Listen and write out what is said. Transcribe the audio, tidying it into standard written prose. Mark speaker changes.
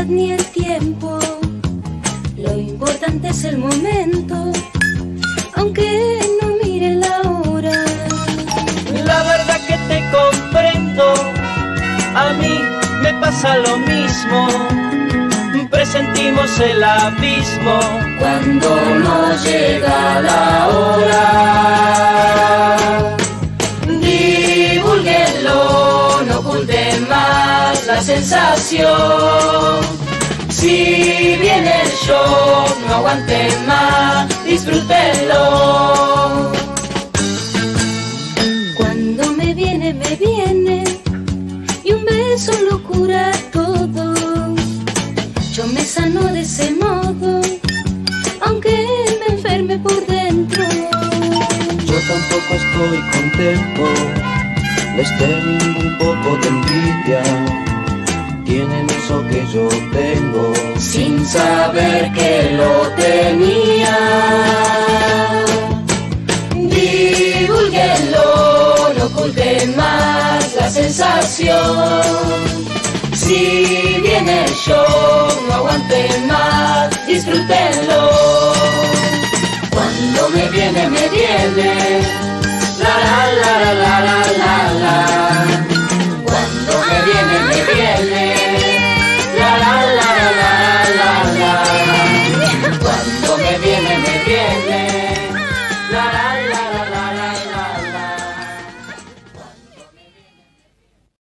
Speaker 1: edad ni el tiempo, lo importante es el momento, aunque no mire la hora.
Speaker 2: La verdad que te comprendo, a mí me pasa lo mismo. Presentimos el abismo
Speaker 1: cuando no llega la hora. Divúlguenlo, no oculten más la sensación. Si viene el shock, no aguanten más, disfrútenlo. Cuando me viene, y un beso lo cura todo. Yo me sano de ese modo, aunque me enferme por dentro.
Speaker 2: Yo tampoco estoy contento, les tengo un poco de envidia. Tienen eso que yo tengo,
Speaker 1: sin saber que lo tenía. Divúlguenlo, no oculten más la sensación. Si viene el show, no aguanten